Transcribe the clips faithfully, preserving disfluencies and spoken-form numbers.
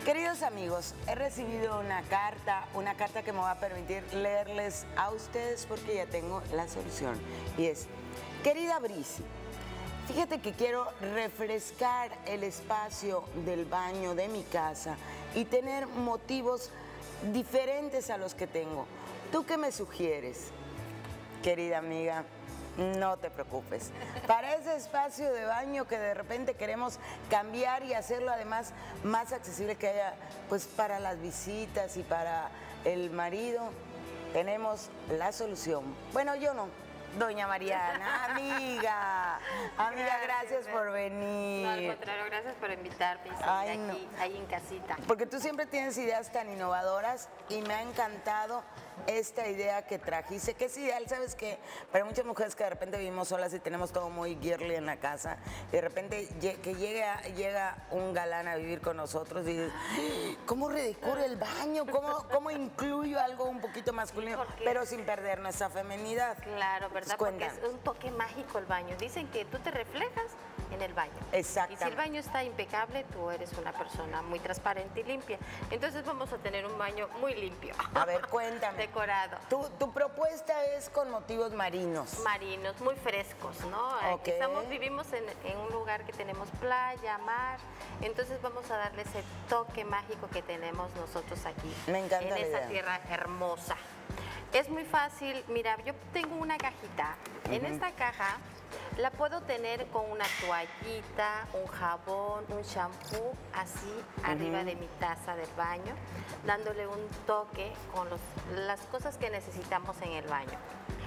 Queridos amigos, he recibido una carta, una carta que me va a permitir leerles a ustedes porque ya tengo la solución. Y es, querida Brisi, fíjate que quiero refrescar el espacio del baño de mi casa y tener motivos diferentes a los que tengo. ¿Tú qué me sugieres, querida amiga? No te preocupes. Para ese espacio de baño que de repente queremos cambiar y hacerlo además más accesible, que haya pues para las visitas y para el marido, tenemos la solución. Bueno, yo no. Doña Mariana, amiga, amiga, gracias, gracias por venir. No, al contrario, gracias por invitarme. Ay, aquí, no. ahí en casita. Porque tú siempre tienes ideas tan innovadoras y me ha encantado esta idea que trajiste, que es ideal, ¿sabes qué? Para muchas mujeres que de repente vivimos solas y tenemos todo muy girly en la casa, y de repente que llega, llega un galán a vivir con nosotros y dices, ¿cómo redecoro el baño? ¿Cómo, cómo incluyo algo un poquito masculino, pero sin perder nuestra feminidad? Claro, ¿verdad? Porque es un toque mágico el baño. Dicen que tú te reflejas en el baño. Exactamente. Y si el baño está impecable, tú eres una persona muy transparente y limpia. Entonces vamos a tener un baño muy limpio. A ver, cuéntame. Decorado. Tu, tu propuesta es con motivos marinos. Marinos, muy frescos, ¿no? Okay. Estamos, vivimos en, en un lugar que tenemos playa, mar, entonces vamos a darle ese toque mágico que tenemos nosotros aquí. Me encanta la en esa idea. tierra hermosa. Es muy fácil, mira, yo tengo una cajita. Uh-huh. En esta caja la puedo tener con una toallita, un jabón, un shampoo, así uh-huh. arriba de mi taza del baño, dándole un toque con los, las cosas que necesitamos en el baño.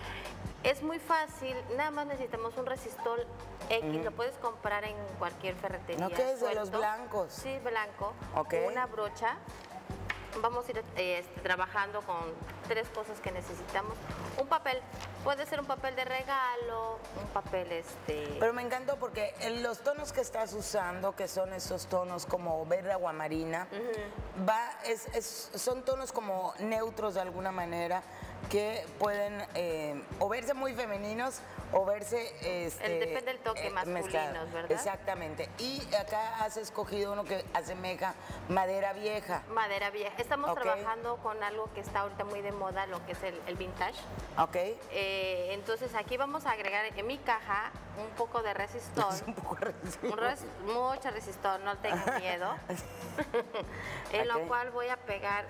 Es muy fácil, nada más necesitamos un resistol X, uh-huh. lo puedes comprar en cualquier ferretería. ¿No que es de los blancos? Sí, blanco. Okay. Una brocha. Vamos a ir eh, trabajando con tres cosas que necesitamos. Un papel, puede ser un papel de regalo, un papel este... Pero me encantó porque en los tonos que estás usando, que son esos tonos como verde aguamarina, uh-huh. va, es, es, son tonos como neutros de alguna manera, que pueden eh, o verse muy femeninos o verse... Este, El, depende del toque eh, masculinos, ¿verdad? Exactamente. Y acá has escogido uno que asemeja madera vieja. Madera vieja. Estamos okay. trabajando con algo que está ahorita muy de moda, lo que es el, el vintage. Ok. Eh, entonces aquí vamos a agregar en mi caja un poco de resistol. un poco de resistol. Un res, mucho resistol, no tengo miedo. en okay. lo cual voy a pegar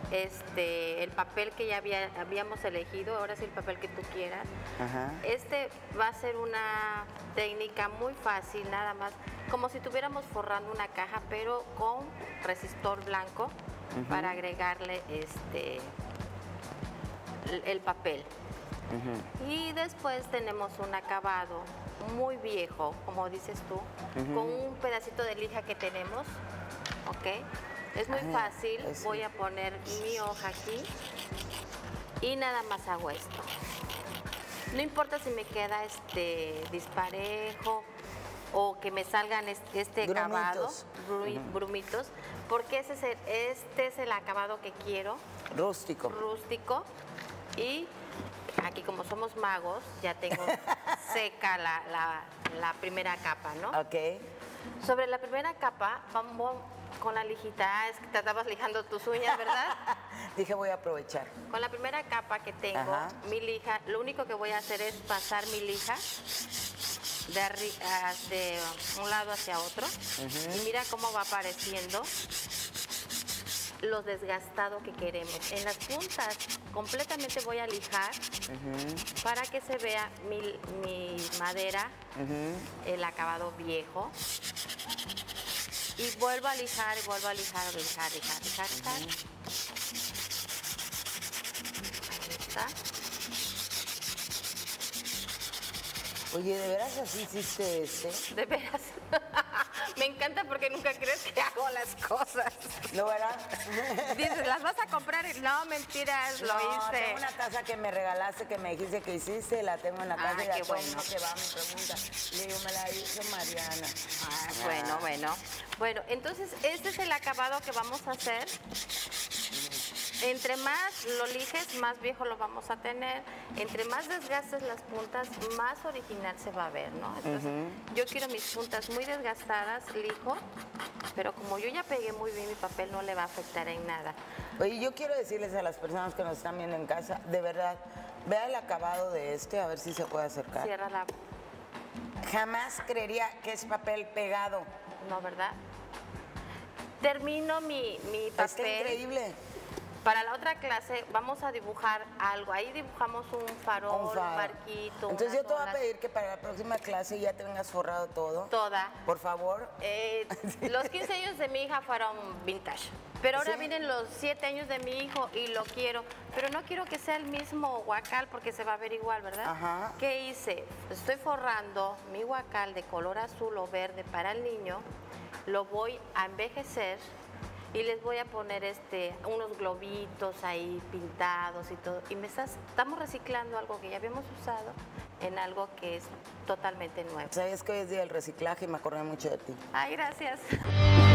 este el papel que ya había, habíamos elegido, ahora sí el papel que tú quieras. Ajá. Este va a ser una técnica muy fácil, nada más, como si estuviéramos forrando una caja, pero con resistor blanco uh-huh. para agregarle este el, el papel. Uh-huh. Y después tenemos un acabado muy viejo, como dices tú, uh-huh. con un pedacito de lija que tenemos, ¿ok? Es muy ah, fácil, es... voy a poner mi hoja aquí y nada más hago esto. No importa si me queda este disparejo o que me salgan este, este acabado, uh-huh. brumitos, porque ese es el, este es el acabado que quiero. Rústico. Rústico. Y aquí como somos magos, ya tengo seca la, la, la primera capa, ¿no? Ok. Sobre la primera capa vamos con la lijita, es que te estabas lijando tus uñas, ¿verdad? Dije, voy a aprovechar. Con la primera capa que tengo, ajá. mi lija, lo único que voy a hacer es pasar mi lija de, arriba, de un lado hacia otro. Uh-huh. Y mira cómo va apareciendo lo desgastado que queremos. En las puntas completamente voy a lijar uh-huh. para que se vea mi, mi madera, uh-huh. el acabado viejo. Y vuelvo a lijar, y vuelvo a lijar, lijar, lijar, lijar, lijar. Uh-huh. Ahí está. Oye, ¿de veras así hiciste este? De veras. Me encanta porque nunca crees que hago las cosas. ¿No, verdad? Dices, ¿las vas a comprar? No, mentiras, lo no, hice. Tengo una taza que me regalaste, que me dijiste que hiciste, la tengo en la casa. Ah, y la qué bueno. Que va, me pregunta. Le digo, me la hizo Mariana. Ah, ah, bueno, bueno. Bueno, entonces este es el acabado que vamos a hacer. entre más lo lijes, más viejo lo vamos a tener. Entre más desgastes las puntas, más original se va a ver, ¿no? Entonces, uh-huh. yo quiero mis puntas muy desgastadas, lijo, pero como yo ya pegué muy bien mi papel, no le va a afectar en nada. Oye, yo quiero decirles a las personas que nos están viendo en casa, de verdad, vea el acabado de este, a ver si se puede acercar. Cierra la... Jamás creería que es papel pegado. No, ¿verdad? Termino mi, mi papel. Está increíble. Para la otra clase vamos a dibujar algo. Ahí dibujamos un farol, un, faro. un barquito. Entonces yo te voy a pedir que para la próxima clase ya te vengas forrado todo. Toda. Por favor. Eh, los quince años de mi hija fueron vintage. Pero ahora ¿sí? vienen los siete años de mi hijo y lo quiero. Pero no quiero que sea el mismo guacal porque se va a ver igual, ¿verdad? Ajá. ¿Qué hice? Estoy forrando mi guacal de color azul o verde para el niño. Lo voy a envejecer. Y les voy a poner este, unos globitos ahí pintados y todo. Y me estás, estamos reciclando algo que ya habíamos usado en algo que es totalmente nuevo. Sabes que hoy es día del reciclaje y me acordé mucho de ti. Ay, gracias.